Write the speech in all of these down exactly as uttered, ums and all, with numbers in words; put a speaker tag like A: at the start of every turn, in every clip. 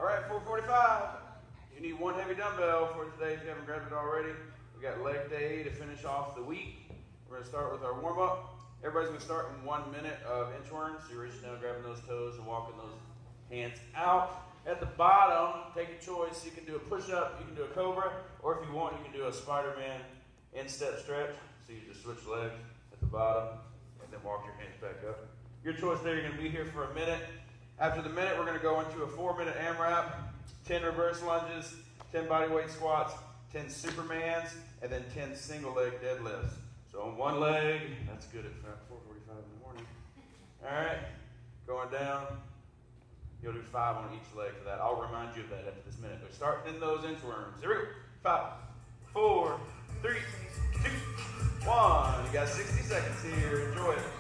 A: right, four forty-five. You need one heavy dumbbell for today if you haven't grabbed it already. We got leg day to finish off the week. We're going to start with our warm-up. Everybody's going to start in one minute of inchworms. So you're reaching down, grabbing those toes, and walking those hands out. At the bottom, take a choice. You can do a push-up, you can do a cobra, or if you want, you can do a Spider-Man instep stretch. So you just switch legs at the bottom, and then walk your hands back up. Your choice there, you're going to be here for a minute. After the minute, we're going to go into a four-minute AMRAP, ten reverse lunges, ten bodyweight squats, ten Supermans, and then ten single-leg deadlifts. So on one leg, that's good at four forty-five in the morning. All right, going down. You'll do five on each leg for that. I'll remind you of that after this minute. But starting in those inchworms. Here we go. Five, four, three, two, one. You got sixty seconds here. Enjoy it.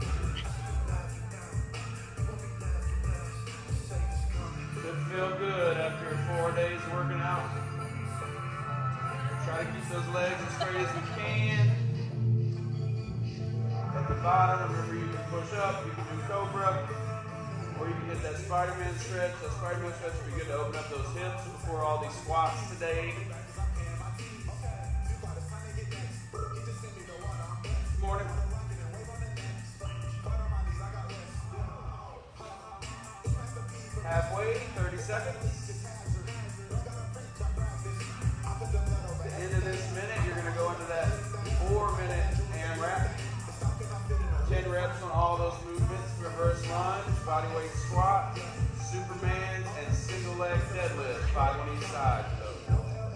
A: Should feel good after four days of working out. Try to keep those legs as straight as we can. At the bottom, remember you can push up, you can do cobra, or you can hit that Spider-Man stretch. That Spider-Man stretch will be good to open up those hips before all these squats today. Good morning. Halfway, thirty seconds. At the end of this minute, you're going to go into that four-minute AMRAP. ten reps on all those movements. Reverse lunge, bodyweight squat, Supermans, and single leg deadlift. Five on each side. So.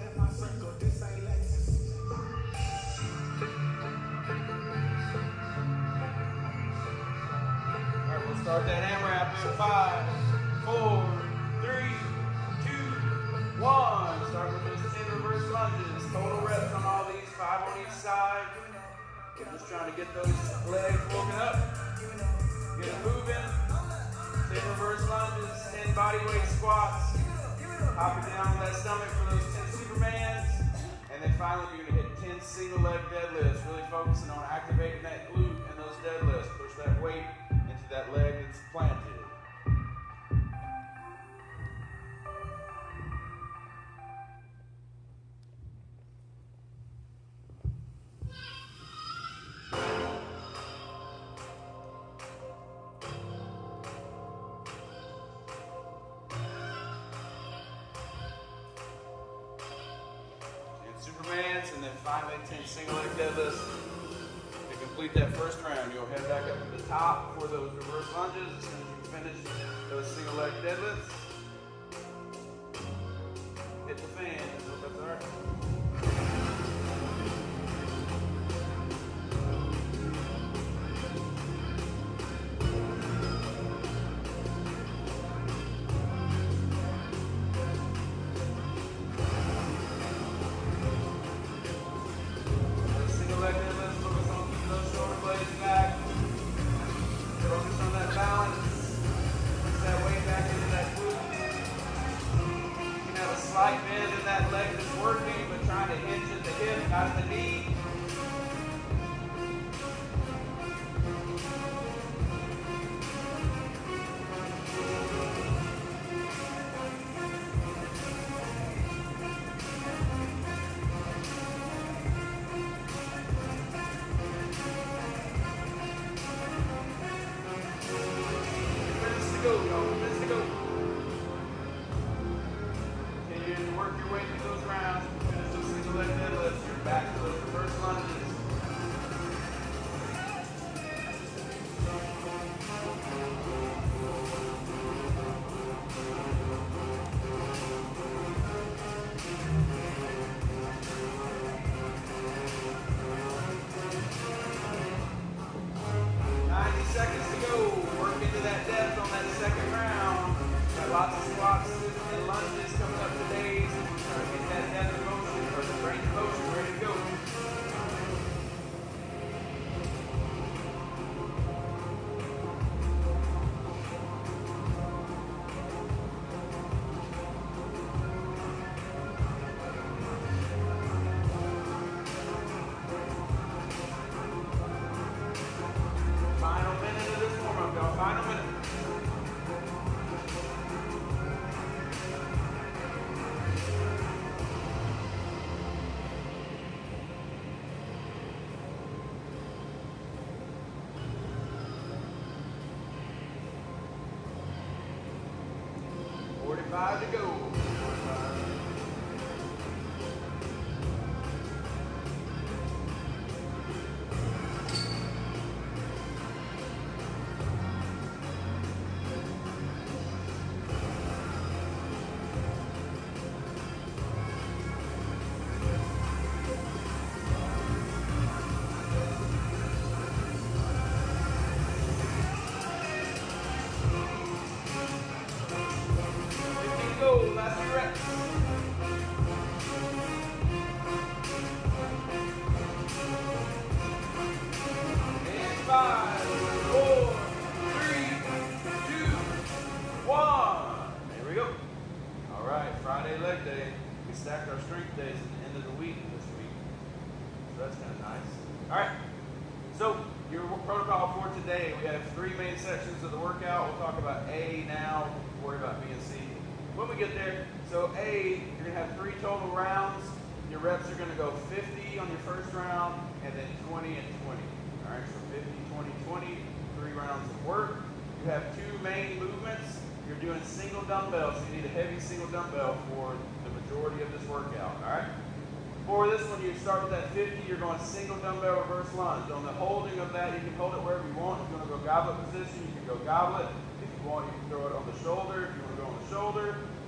A: All right, we'll start that AMRAP in five, four, three, two, one. Start with those ten reverse lunges. Total reps on all these, five on each side. We're just trying to get those legs woken up. Get them moving. ten reverse lunges, ten bodyweight squats. Hopping down with that stomach for those ten Supermans. And then finally, you're going to hit ten single leg deadlifts. Really focusing on activating that glute and those deadlifts. Push that weight into that leg that's planted. Supermans, and then finally ten single leg deadlifts. To complete that first round, you'll head back up to the top for those reverse lunges as soon as you finish those single leg deadlifts. Hit the fan, I hope that's all right. Slight bend in that leg that's working, but trying to hinge at the hip, not at the knee. Minutes to go, y'all. Minutes to go. Work your way through those rounds. Finish those single leg deadlifts. You're back to those reverse lunges. ninety seconds to go. Work into that depth on that second round. Five to go. Sections of the workout. We'll talk about A now, worry about B and C when we get there. So A, you're going to have three total rounds. Your reps are going to go fifty on your first round and then twenty and twenty. All right, so fifty, twenty, twenty, three rounds of work. You have two main movements. You're doing single dumbbells, so you need a heavy single dumbbell for the majority of this workout. All right. For this one, you start with that fifty, you're going single dumbbell reverse lunge. On the holding of that, you can hold it wherever you want. If you want to go goblet position, you can go goblet. If you want, you can throw it on the shoulder. If you want to go on the shoulder,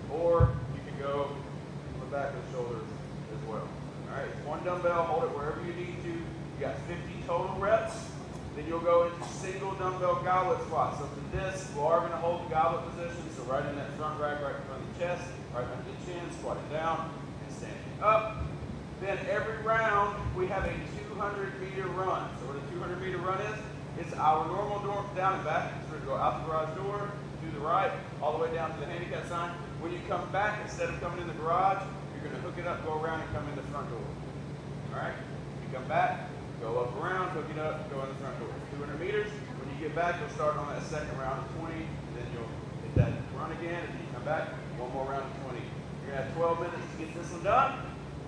A: or you can go on the back of the shoulders as well. All right, one dumbbell, hold it wherever you need to. You got fifty total reps. Then you'll go into single dumbbell goblet squat. So for this, you are going to hold the goblet position. So right in that front rack, right in front of the chest, right under the chin, squatting down and standing up. Then every round, we have a two hundred meter run. So what a two hundred meter run is, it's our normal door down and back. So we're going to go out the garage door, to the right, all the way down to the handicap sign. When you come back, instead of coming in the garage, you're going to hook it up, go around, and come in the front door. All right? You come back, go up around, hook it up, go in the front door. two hundred meters. When you get back, you'll start on that second round of twenty. Then you'll hit that run again. And then you come back, one more round of twenty. You're going to have twelve minutes to get this one done.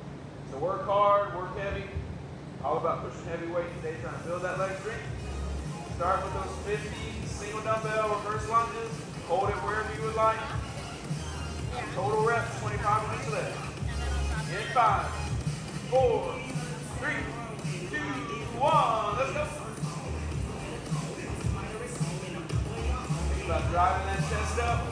A: So work hard, work heavy, all about pushing heavy weight today, trying to build that leg strength. Start with those fifty single dumbbell reverse lunges. Hold it wherever you would like. Total reps, twenty-five minutes left. In five, four, three, two, one. Let's go. Think about driving that chest up.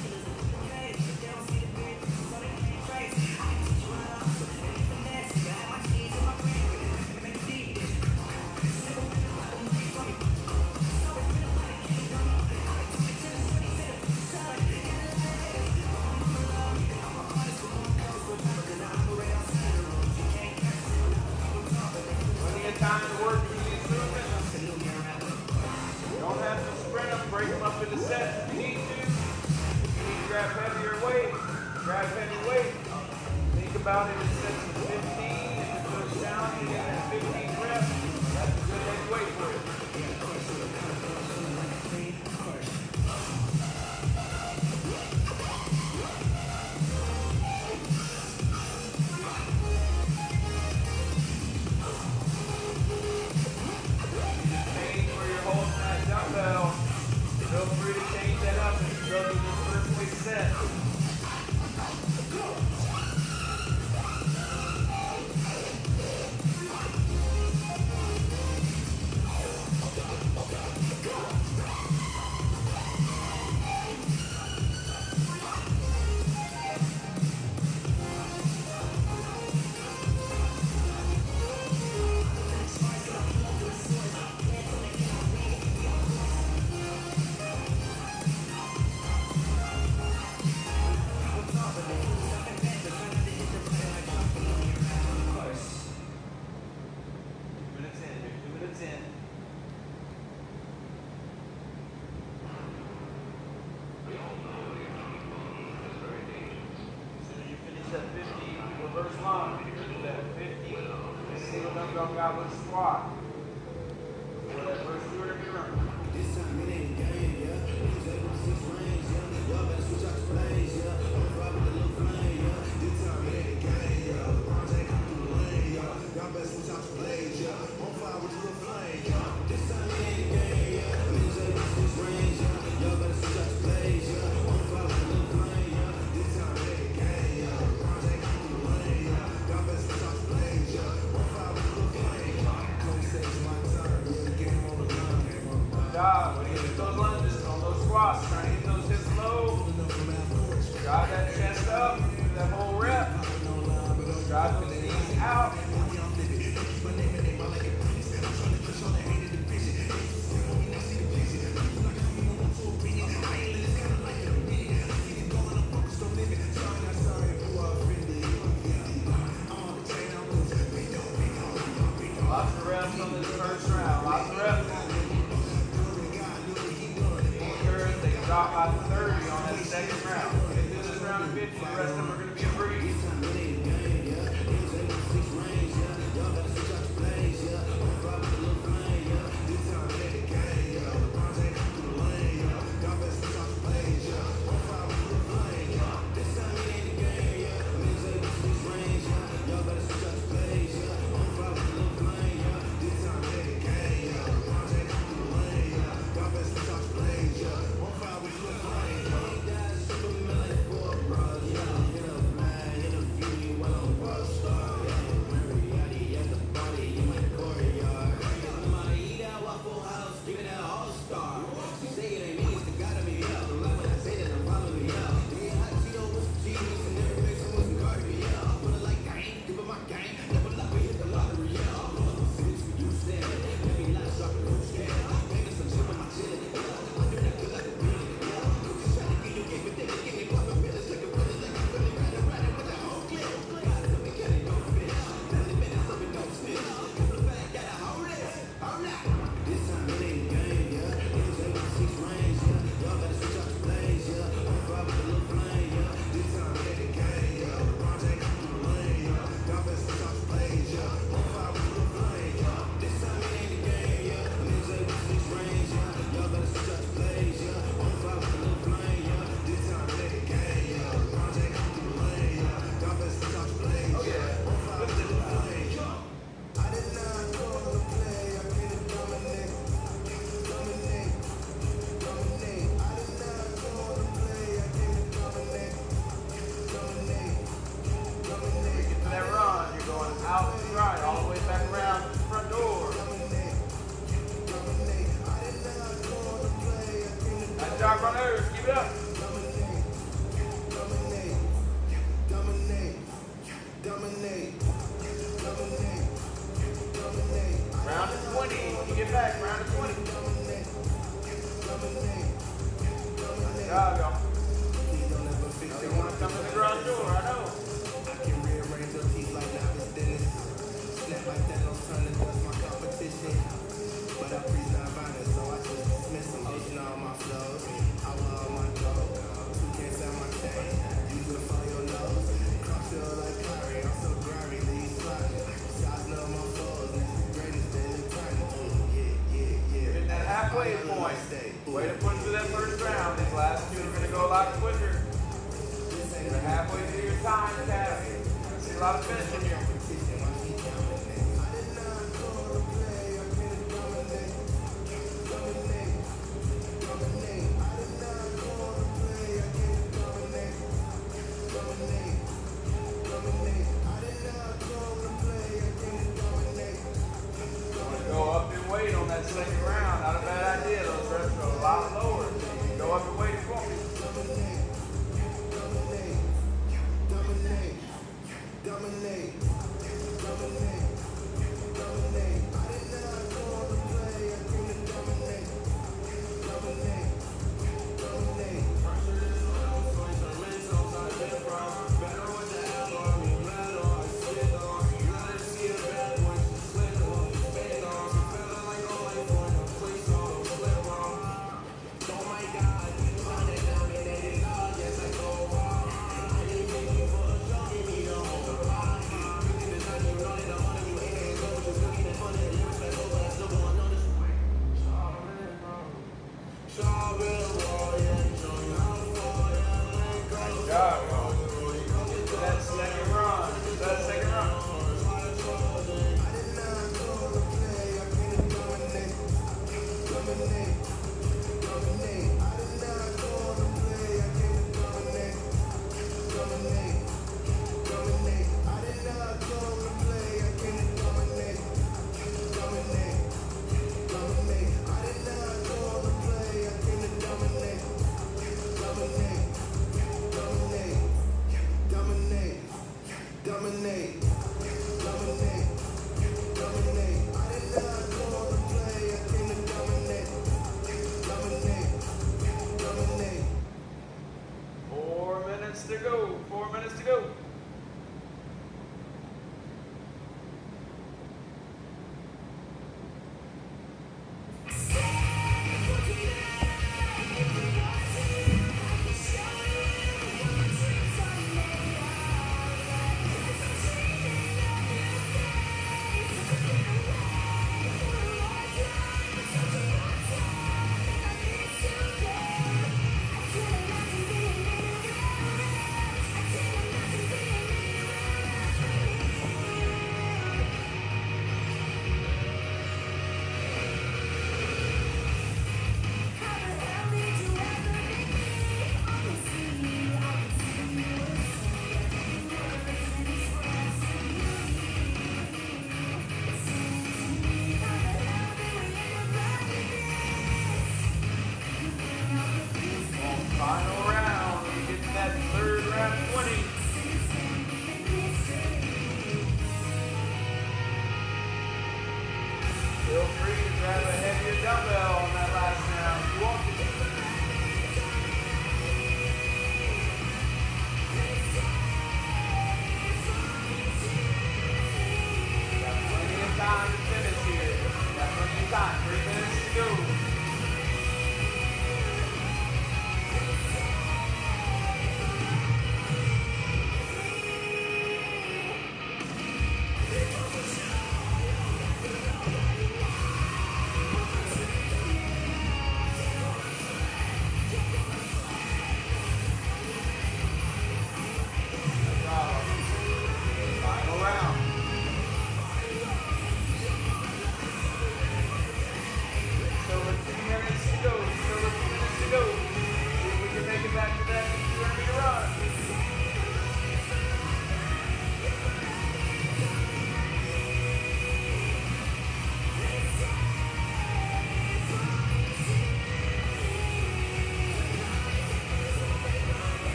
A: Time to work through these movements. You don't have to sprint them, break them up into sets if you need to. If you need to grab heavier weight, grab heavy weight. Think about it in sets of fifteen. If it feels challenging, get that fifteen reps. That's a good heavy weight for you. Feel free to change that up if you go through this first week set. Reverse lunge. Do that fifty. Single dumbbell goblet squat. For that first two hundred meter run. This time it ain't game, yeah. It's like six range, yeah. Y'all better switch out the plays, yeah. I'm robbing the little flame, yeah. This time it ain't game, yeah. LeBron ain't coming through the lane, yeah. Y'all better switch out the plays, yeah. On fire with the little flame, yeah. This time it ain't game, yeah. It's like six range, yeah. Y'all better switch out the plays, yeah. On fire with the little flame, yeah. Get those lunges on those squats, trying to get those hips low. Drive that chest up, do that whole rep. Drive those knees out. Lots of reps on this first round. Lots of reps. Encourage, they can drop by thirty on that second round. If this is round fifty, the rest of them are going to be a breeze. Job runners, keep it up. Round to twenty. You get back. Round to twenty. Good job, y'all. Now you want to come to the garage door, I know.
B: I can rearrange your teeth like novice dentist. Snap like that, don't turn to dust my competition. But I preach non-violence, so I just dismiss them. Ocean all my flows, I will all my gold. You can't sell my chain, you just follow your nose. Cross your like Kyrie, I'm so grimy, leave sliding. Size know my flows, and it's the greatest in the time. Yeah, yeah, yeah.
A: Hitting that halfway point. Way to push through that first round. These last two are going to go a lot quicker. You're halfway through your time, Cat. I see a lot of finishing here. Go up in weight on that second round. Not a bad idea. Those reps are a lot lower. You can go up in weight if you want.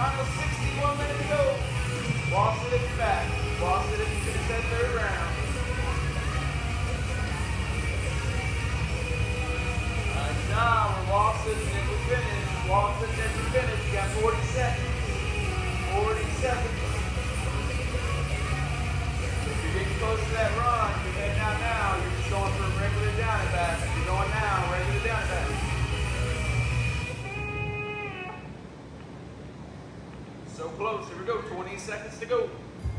A: Final sixty-one minutes to go. Walk it if you're back. Walk it if you finish that third round. Nice job. We're waltzing and we finish. Waltzing and we finish. You got forty seconds. forty seconds. If you're getting close to that run, you're heading out now. You're just going for a regular down and back. You're going now, regular down and back. So close. Here we go. twenty seconds to go.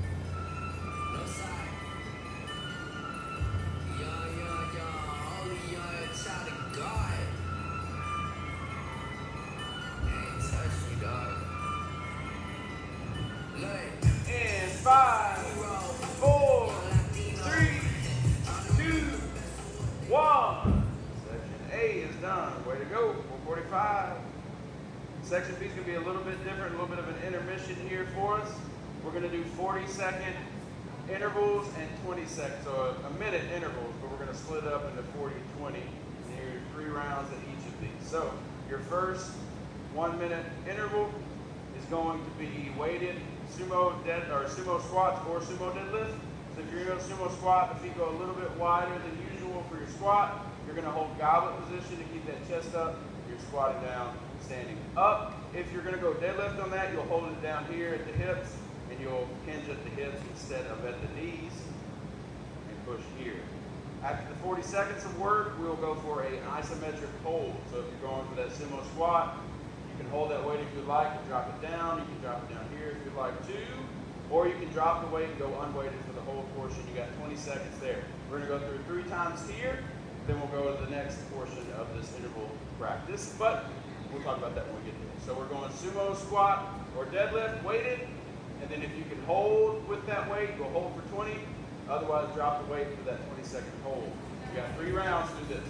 A: And five, four, three, two, one. Section A is done. Way to go. four forty-five. Section B is going to be a little bit different, a little bit of an intermission here for us. We're going to do forty second intervals and twenty seconds, so a minute intervals, but we're going to split it up into forty, twenty, and here's three rounds at each of these. So your first one minute interval is going to be weighted sumo dead or sumo squats or sumo deadlift. So if you're going to sumo squat, the feet go a little bit wider than usual for your squat. You're going to hold goblet position to keep that chest up. You're squatting down, standing up. If you're going to go deadlift on that, you'll hold it down here at the hips, and you'll hinge at the hips instead of at the knees, and push here. After the forty seconds of work, we'll go for an isometric hold. So if you're going for that sumo squat, you can hold that weight if you'd like and drop it down. You can drop it down here if you'd like to, or you can drop the weight and go unweighted for the whole portion. You got twenty seconds there. We're going to go through three times here, then we'll go to the next portion of this interval practice, but we'll talk about that when we get there. So we're going sumo squat or deadlift weighted, and then if you can hold with that weight, go hold for twenty. Otherwise, drop the weight for that twenty second hold. We got three rounds to do this.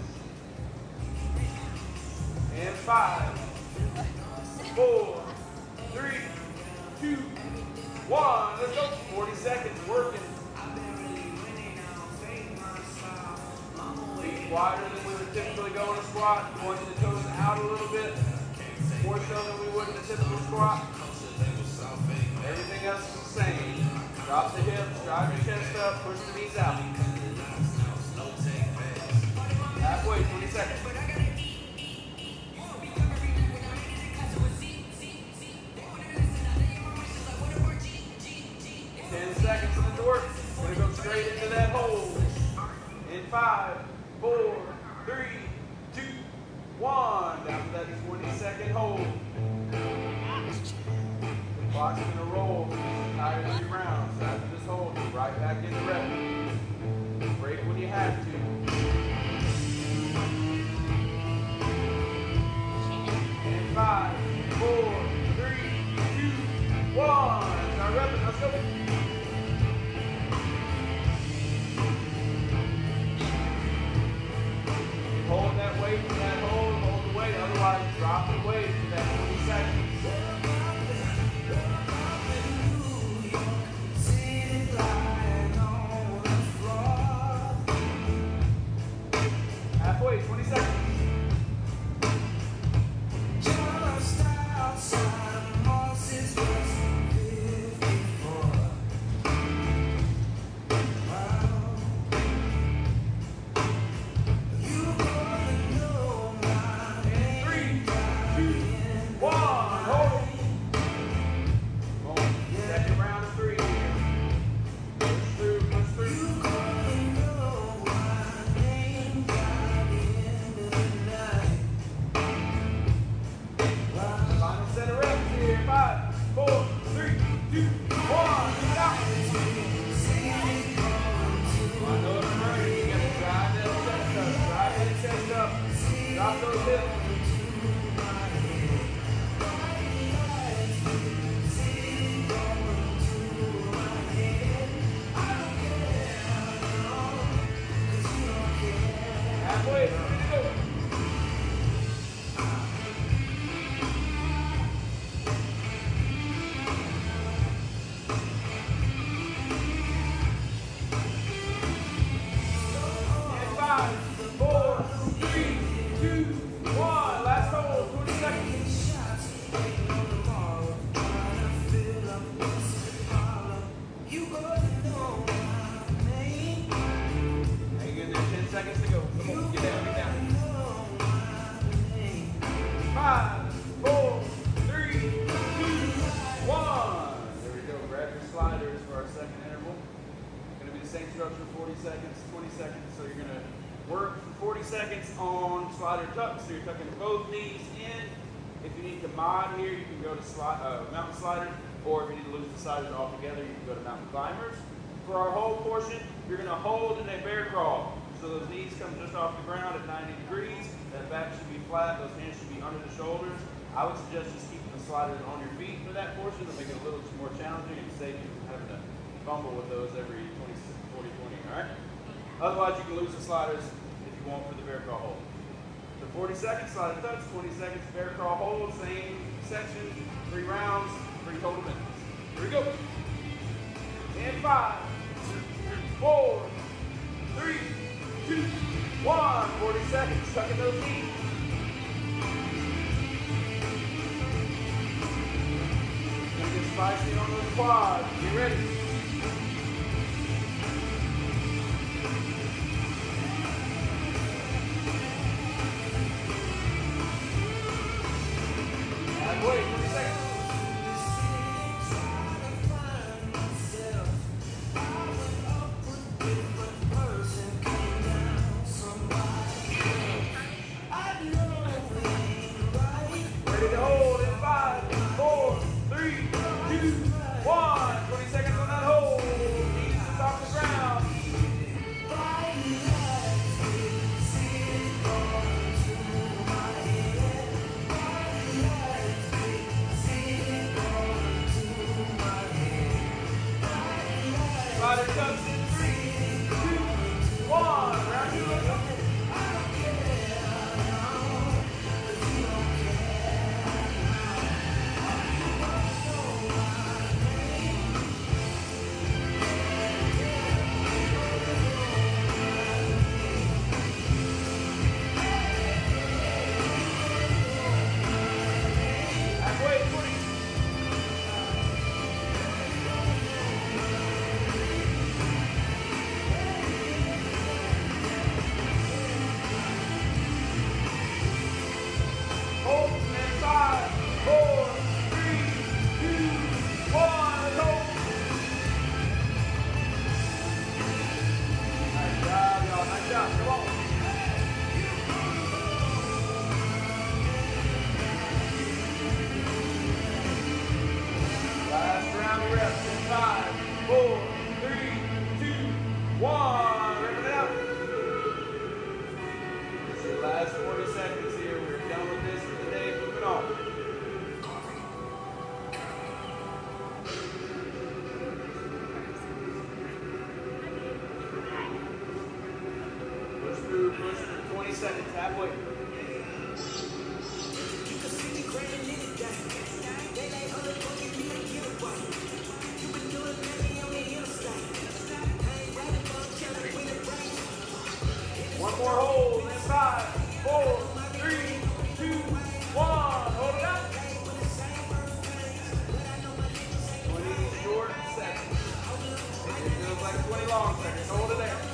A: And five, four, three, two, one. Let's go. forty seconds working. Feet wider than we would typically go in a squat. Pointing the toes out a little bit. More so than we would in a typical squat. Everything else is the same. Drop the hips, drive your chest up, push the knees out. Halfway, twenty seconds. ten seconds in the door. Gonna go straight into that hold. In five, four, three, two, one. Down to that twenty second hold. The clock's gonna roll for the entire three rounds. After this hold, right back into rep. Break when you have to. And five, four, three, two, one. Start repping. Let's go. Hold that weight for that hold, hold the weight, otherwise drop the weight for that twenty seconds. Halfway, twenty seconds. Three, two, one. five, four, three, two, one. There we go. Grab your sliders for our second interval. It's going to be the same structure, forty seconds, twenty seconds. So you're going to work for forty seconds on slider tucks. So you're tucking both knees in. If you need to mod here, you can go to slide, uh, mountain sliders, or if you need to lose the sliders altogether, you can go to mountain climbers. For our hold portion, you're going to hold in a bear crawl. So those knees come just off the ground at ninety degrees. That back should be flat. Those hands should be under the shoulders. I would suggest just keeping the sliders on your feet for that portion to make it a little more challenging and save you from having to fumble with those every twenty, forty, twenty, all right? Otherwise, you can lose the sliders if you want for the bear crawl hold. So forty seconds, slider touch, twenty seconds, bear crawl hold, same section, three rounds, three total minutes. Here we go. In five, four, three, two, one. forty seconds, tucking those knees. Gonna get spicy on those quads. Get ready. Halfway, twenty seconds. Slider tucks in three, two, one. Round two, let's go. Halfway, twenty. Hold and five, four, three, two, one, hold. Nice job, y'all. Nice job. Come on. Last round of reps in five, four, three, two, one. Ripping it out. This is the last forty seconds here. We're done with this for the day. Moving on. Push through, push through. twenty seconds, halfway. One more hold, and five, four, three, two, one. Hold it out. twenty short seconds. It feels like twenty long seconds. Hold it there.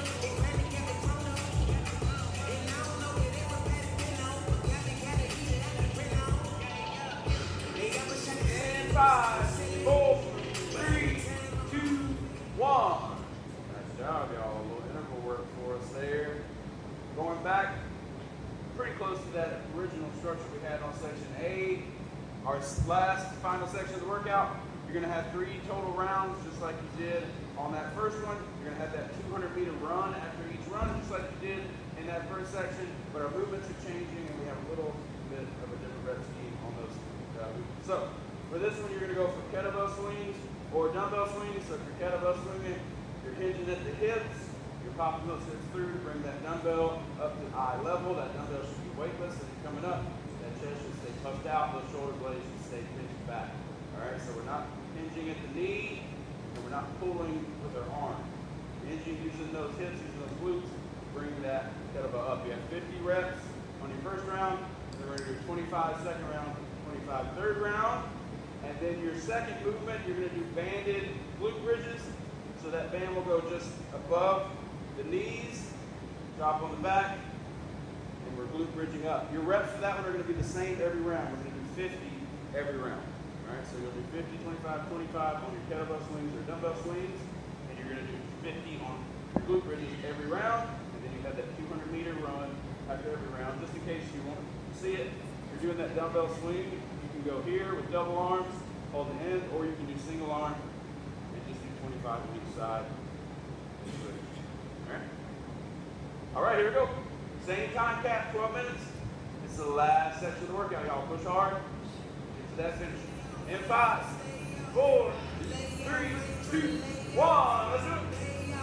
A: And five, four, three, two, one. Nice job, y'all. A little interval work for us there. Going back pretty close to that original structure we had on section A, our last final section of the workout, you're going to have three total rounds just like you did on that first one. You're going to have that two hundred meter run after each run just like you did in that first section, but our movements are changing and we have a little bit of a different rep scheme on those uh, movements. So for this one, you're going to go for kettlebell swings or dumbbell swings. So if you're kettlebell swinging, you're hinging at the hips. You're popping those hips through to bring that dumbbell up to eye level. That dumbbell should be weightless as you're coming up. That chest should stay puffed out. Those shoulder blades should stay pinched back. All right, so we're not hinging at the knee, and we're not pulling with our arm. Hinging using those hips, using those glutes, bring that kettlebell up. You have fifty reps on your first round. Then we're going to do twenty-five second round, twenty-five third round. And then your second movement, you're going to do banded glute bridges. So that band will go just above the knees, drop on the back, and we're glute bridging up. Your reps for that one are going to be the same every round. We're going to do fifty every round. All right, so you'll do fifty, twenty-five, twenty-five on your kettlebell swings or dumbbell swings, and you're going to do fifty on your glute bridges every round, and then you have that two hundred meter run after every round. Just in case you want to see it, if you're doing that dumbbell swing, you can go here with double arms, hold the end, or you can do single arm and just do twenty-five on each side. All right. All right, here we go. Same time cap, twelve minutes. It's the last section of the workout, y'all. Push hard. Get to that finish. In five, four, three, two, one. Let's do it.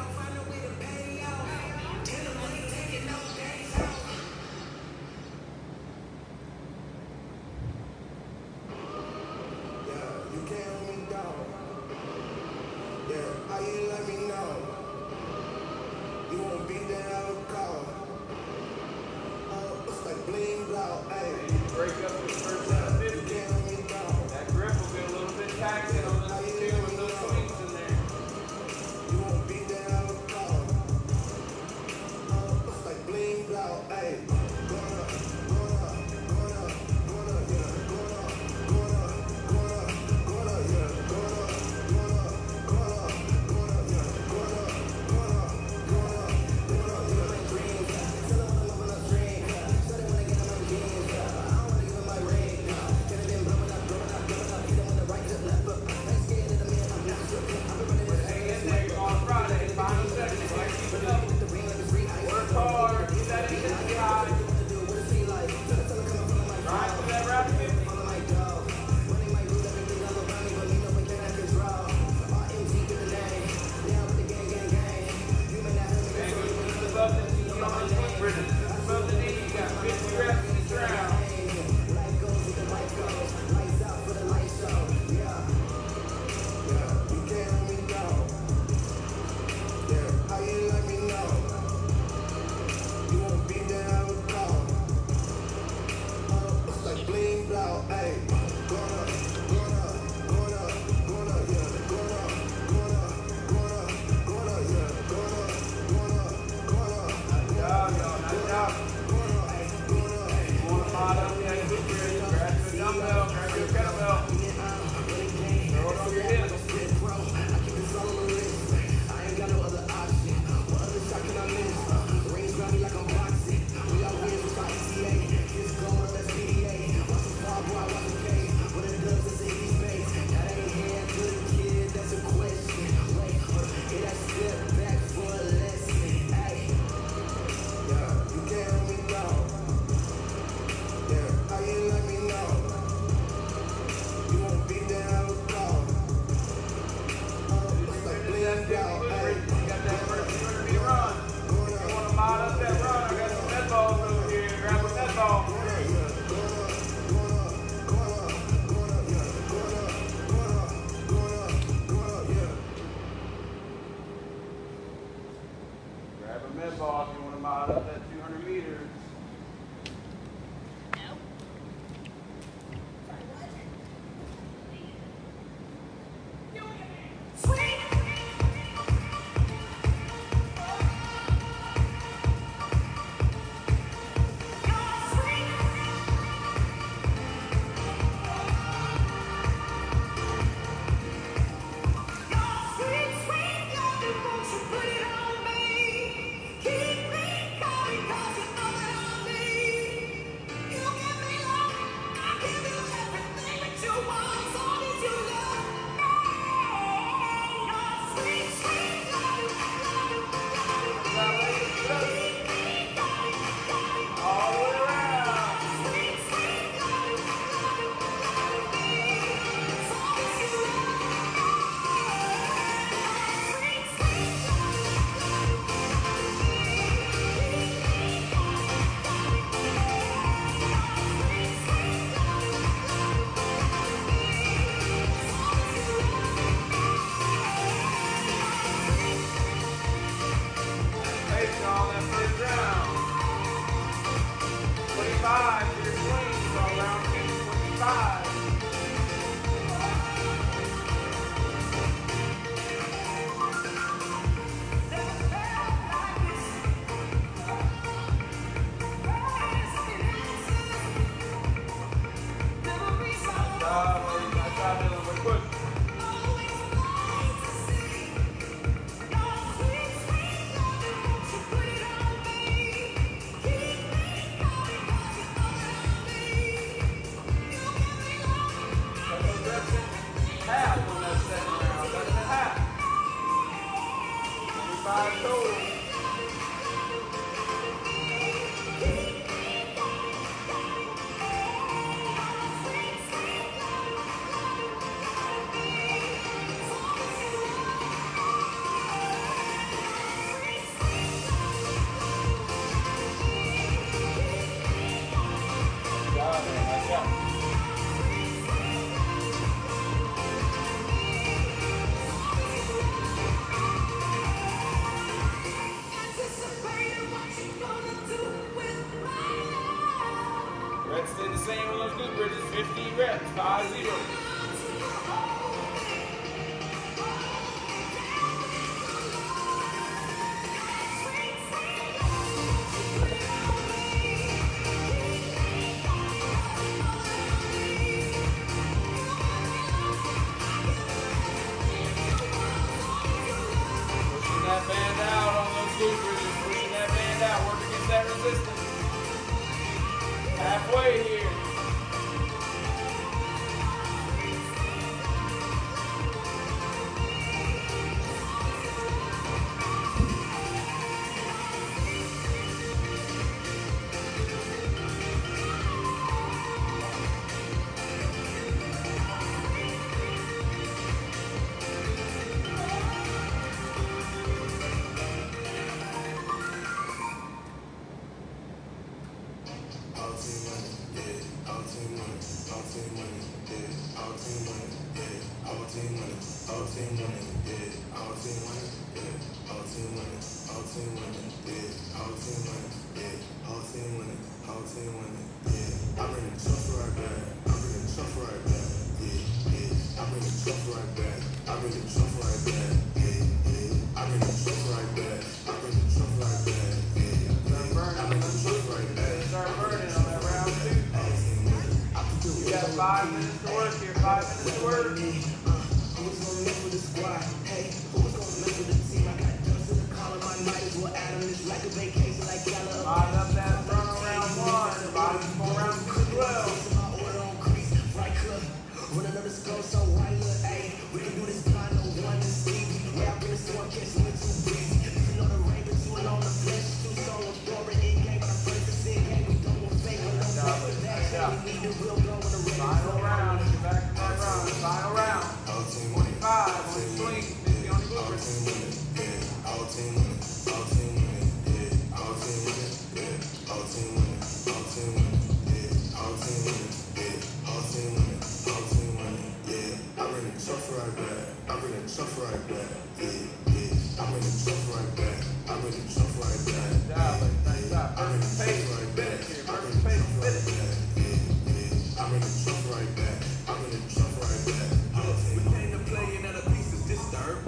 B: Yeah, you can't hold me down. Yeah, how you let me know? You won't be there, I would call. Oh, it's like bling out, ayy.
A: You break up the first set of fifty.
B: You can't hold me down.
A: That grip will be a little bit taxing on those two and those swings in there.
B: You won't
A: job, buddy. Nice job, Dylan. Way to push. Half on that second round. That's a half. twenty-five total. Good job, man. Nice job. Reps stay the same on those glute bridges, fifty reps, five zero. Pushing that band out on those glute bridges, pushing that band out, work against that resistance. Halfway here. Five minutes to work here, five minutes to work.
B: Who's gonna mess with the squad? Hey, who's gonna mess with the team? I got guns to the collar, my night is what Adam is like a vacation, like Gala.
A: Line up that front on round one, bottom for round two as well.
B: My order on crease, right club. Run another skull, so why look, hey, we can do this blind, no one to see. Yeah, I've been a storm, catch me too breezy. You know the rain, but you on the flesh, too soul, authority, in game, but I'm afraid to see game. We don't want fake, but no fake for that. We need the real glow in the rain.
A: Final round, get back to that round. Final round. twenty-five on the swing, fifty on the bloopers. Nice job, buddy. Nice job. First pace, finish here. First pace, finish.
B: We came to play another piece of disturb.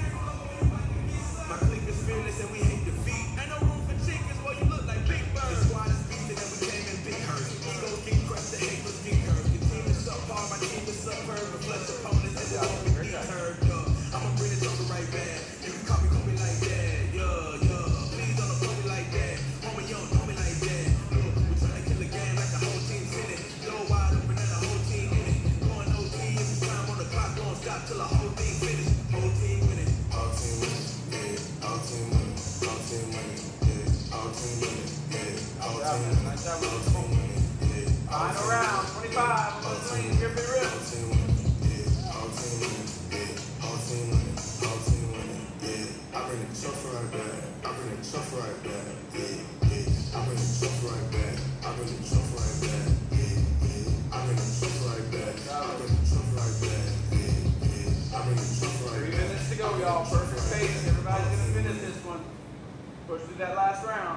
B: My clique is fearless and we hate defeat. Ain't no room for chickens, boy, you look like Big Bird. The squad is beastin' and we came in big hurt. Egos get crushed, the hate was get curved. Your team is subpar, my team is superb. The flesh opponents and the won't be deterred. Yeah, I'ma bring this on the right band. You can call me, call me like that. Yeah, yeah. Please don't approach me like that. Homie, you don't know me like that. Look, we tryna kill a game like the whole team's in it. Go wide open and the whole team in it. Going O T, it's time on the clock, don't stop till the whole thing finish. Whole team winning. All team winning, yeah. All team winning, all team winning, yeah. All team winning, yeah. All team winning,
A: Nice job,
B: all
A: man.
B: team winning, yeah.
A: Final round, twenty-five on the swing, Griffin
B: All
A: Rips.
B: team winning, yeah. All team winning, yeah. All team winning, all team winning, yeah. I bring the truck right back. I bring the truck right back, yeah, yeah. I bring the truck right back. I bring the truck right back, yeah, yeah. I bring the truck right back. I bring the truck right back, yeah, yeah. I bring the truck right
A: Three
B: back.
A: minutes to go, y'all. Perfect pace. Everybody's gonna finish this one. Push through that last round.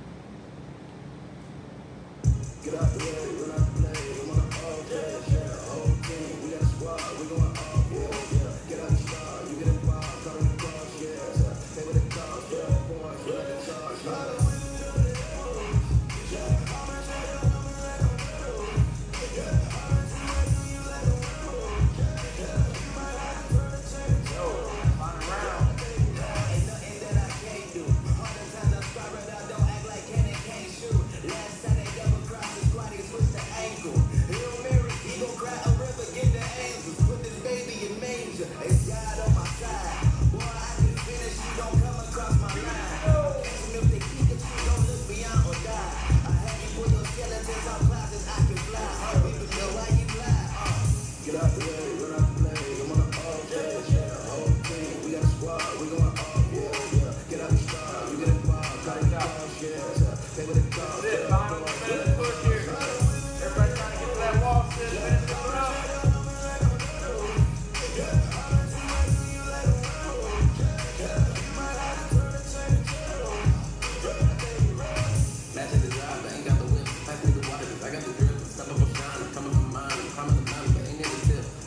B: Get out the way, run out the play, we wanna all play, yeah, whole team, we got a squad, we going all, yeah, yeah, get out the star, you get involved, come in the cross, yeah, stay with the cause, yeah, boys, we like the charge, yeah.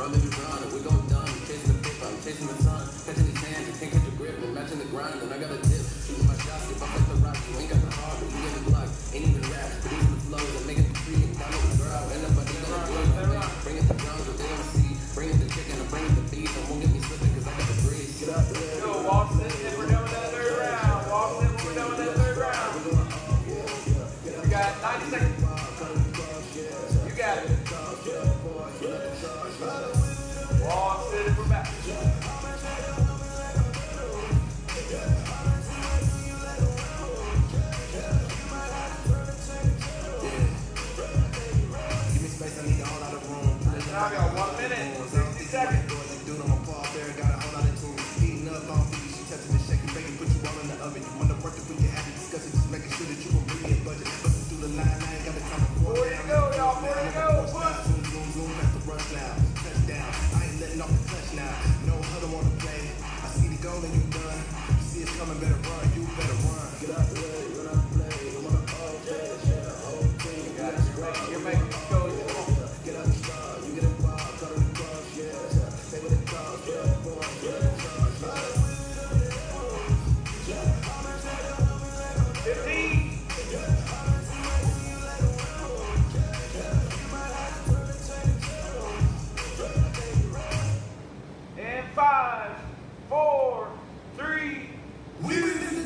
B: I'm in the ground, and we go down. I'm chasing the paper, I'm chasing the sun. Catching these hands, you can't catch a grip. And matching the grind, and I got a dip. Shooting my shots, if I like the rock, you ain't got the heart, but you get the block. Ain't even rap, producing the flows and making the free. Down on the ground, and nobody gonna do it. Bring it the drums, but they don't see. Bring it the chicken, and bring it the beef. And won't get me slipping, cause I got the breeze. Get out there.
A: Go, Walton, and we're done with that third round. Walton, and we're done with that third round. You got ninety seconds. You got it. Walton, and we're back. Now I got one minute, sixty seconds.
B: Dude, I'm a ball there, got a whole lot of tunes. Heating up on beat, she touching the shaking, baking, put you all in the oven. You wanna work it, we can have a discussion, just making sure that you will bring in budget. Bustin' through the line, I ain't got the time for
A: Forty to go, y'all, forty to go, push.
B: Zoom, zoom, zoom, that's the rush now. Touchdown, I ain't letting off the touch now. No huddle on the play. I see the goal and you done. You see it's coming, better run, you better run. Get out the way, run out the play. I'm on the all day, share the whole thing.
A: You got it, you're making, you're making it go.
B: Get out the star, you get it wild, cut it across, yeah. Say what it costs, yeah, boy, yeah.
A: fifteen. And five, four, three, two,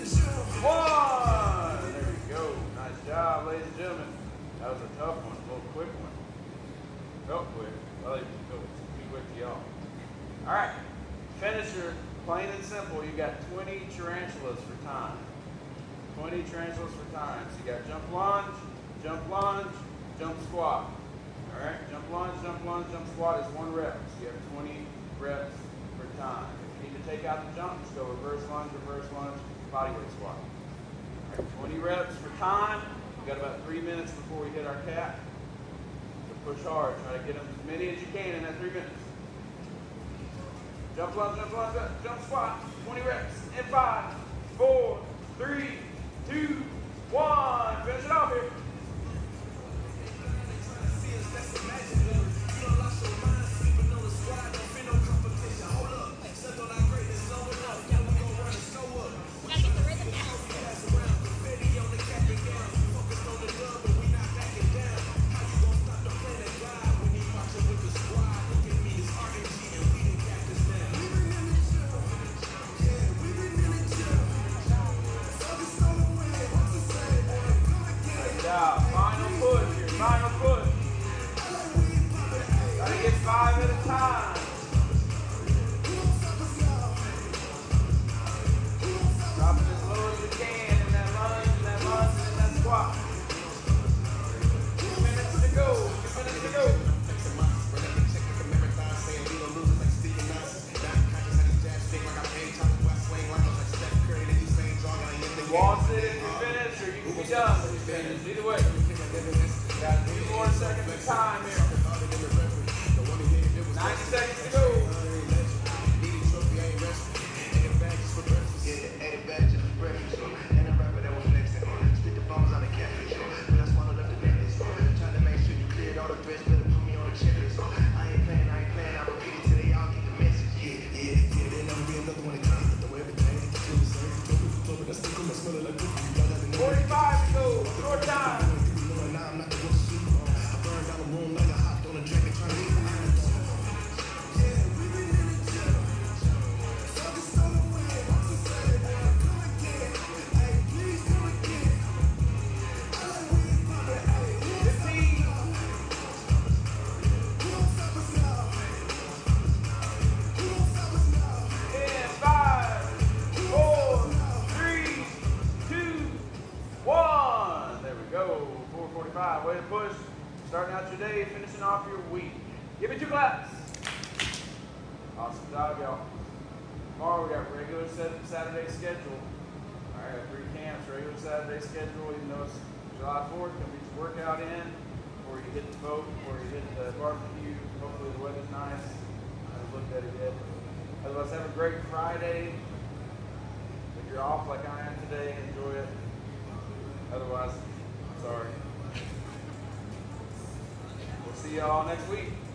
A: one. There we go. Nice job, ladies and gentlemen. That was a tough one, a little quick one. Felt quick. Well, it was be quick to y'all. All right. Finisher, plain and simple. You got twenty tarantulas for time. twenty tarantulas for time. So you got jump lunge, jump lunge, jump squat. All right. Jump lunge, jump lunge, jump squat is one rep. So you have twenty reps for time. If you need to take out the jump, just go reverse lunge, reverse lunge, bodyweight squat. All right. twenty reps for time. We've got about three minutes before we hit our cap. So push hard. Try to get them as many as you can in that three minutes. Jump lunge, jump lunge, jump squat. twenty reps in five, four, three, two, one. Finish it off here. Final push here, final push. Gotta get five at a time. Drop it as low as you can in that lunge, in that lunge, and in that squat. Two minutes to go, two minutes to go. Waltz it if you finish, or you can be done when you finish. Either way. Got three more seconds of time here. ninety seconds to go. forty-five to go. Short time. Way to push. Starting out your day, finishing off your week. Give me two claps. Awesome job, y'all. Tomorrow we got regular Saturday schedule. All right, three camps, regular Saturday schedule. Even though it's July fourth, gonna get your workout in before you hit the boat, before you hit the barbecue. Hopefully the weather's nice. I haven't looked at it yet. Otherwise, have a great Friday. If you're off like I am today, enjoy it. Otherwise, sorry. We'll see y'all next week.